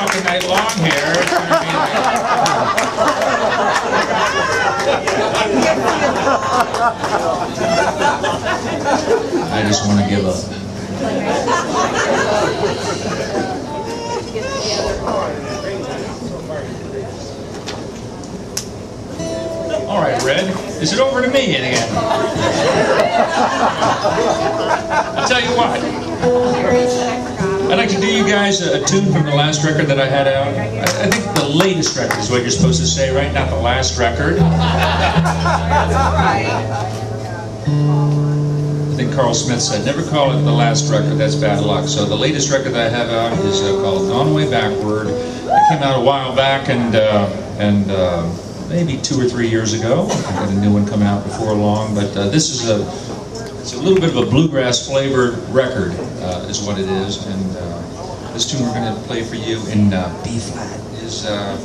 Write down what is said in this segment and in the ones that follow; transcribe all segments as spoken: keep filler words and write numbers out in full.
walk a night long here. It's gonna be like... I just want to give up. All right, Redd, is it over to me again? I'll tell you what. I'd like to do you guys a, a tune from the last record that I had out. I, I think the latest record is what you're supposed to say, right? Not the last record. I think Carl Smith said, never call it the last record, that's bad luck. So the latest record that I have out is uh, called Gone Way Backward. It came out a while back, and uh, and uh, maybe two or three years ago. I got a new one coming out before long, but uh, this is a it's a little bit of a bluegrass flavored record, uh, is what it is. And uh, this tune we're going to play for you in uh, B flat is. Uh,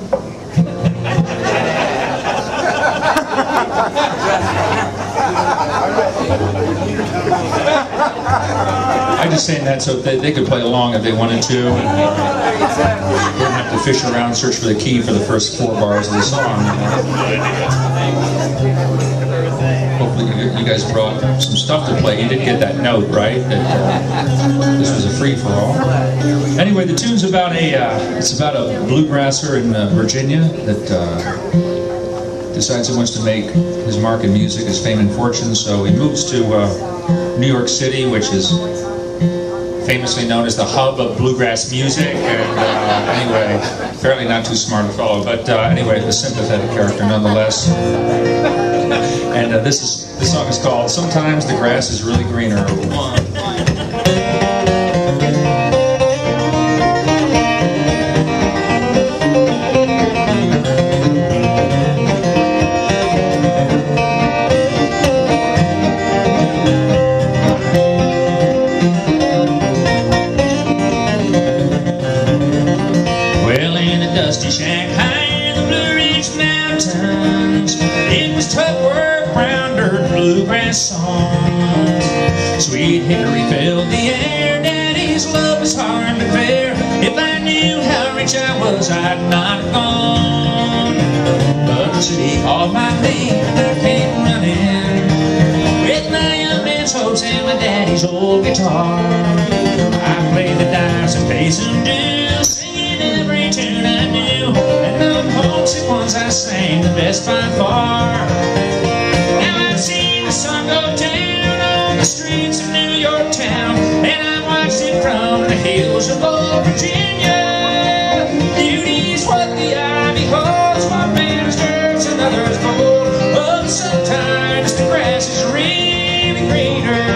I'm just saying that so they, they could play along if they wanted to. And wouldn't have to fish around, search for the key for the first four bars of the song. Hopefully you guys brought some stuff to play. You didn't get that note, right? That uh, this was a free-for-all. Anyway, the tune's about a uh, it's about a bluegrasser in uh, Virginia that. Uh, decides he wants to make his mark in music, his fame and fortune, so he moves to uh, New York City, which is famously known as the hub of bluegrass music, and uh, anyway, apparently not too smart a fellow, but uh, anyway, a sympathetic character nonetheless. And uh, this is this song is called Sometimes the Grass is Really Greener. One. Songs. Sweet Hickory filled the air. Daddy's love was hard to bear. If I knew how rich I was, I'd not have gone. But the city called my name and I came running with my young man's hopes and my daddy's old guitar. I played the dice and paid some dues, singing every tune I knew, and them homesick ones I sang the best by far. The sun go down on the streets of New York town, and I watched it from the hills of old Virginia. Beauty's what the eye beholds, one man deserves another's gold. But sometimes the grass is really greener.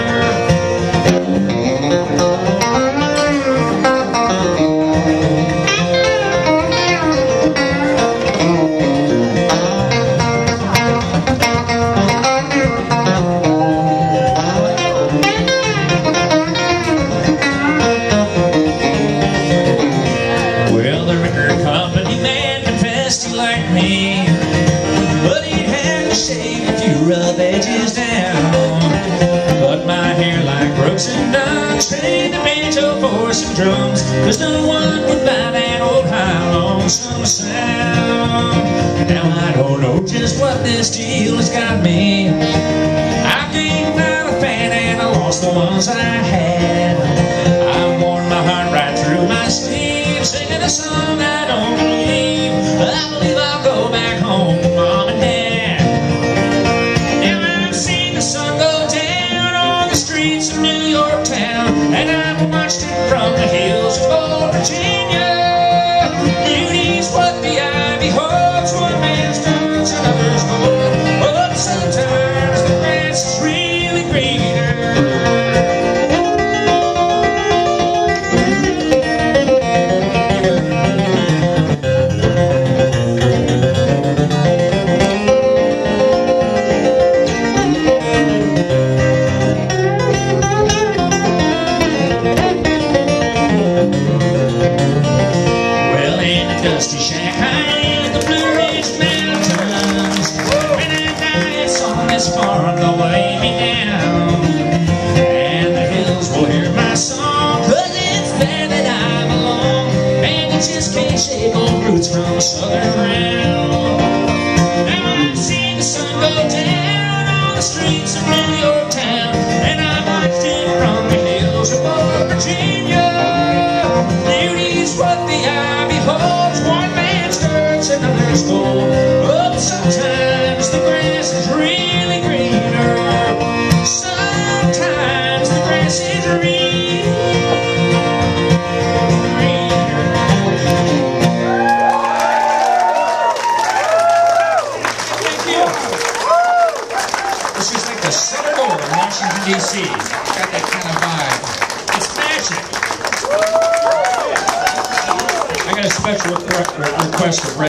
Train the banjo for some drums, cause no one would buy that old high lonesome sound. Now I don't know just what this deal has got me. I gained not a fan and I lost the ones I had. I worn my heart right through my sleeve, singing a song I don't believe. I believe I'll go back home to Mom and Dad. Now I've seen the sun go down on the streets of New York town, and I've watched it from the hills of old Virginia. Beauty's what the eye beholds, one man's turns another's gold. But sometimes the grass is really greener. Dusty shack high in the Blue Ridge Mountains, when I die a song is far on the way me down, and the hills will hear my song, cause it's there that I belong, and you just can't shake old roots from a southern ground. Now I've seen the sun go down on the streets of New York town, and I've watched it from the hills above Virginia. Beauty's what the eye beholds, one man's skirts, another's gold. But sometimes the grass is really greener. Sometimes the grass is really greener. Thank you. This is like the Southern Door in Washington, D C Got that kind of vibe. It's magic. I got a special request of Redd.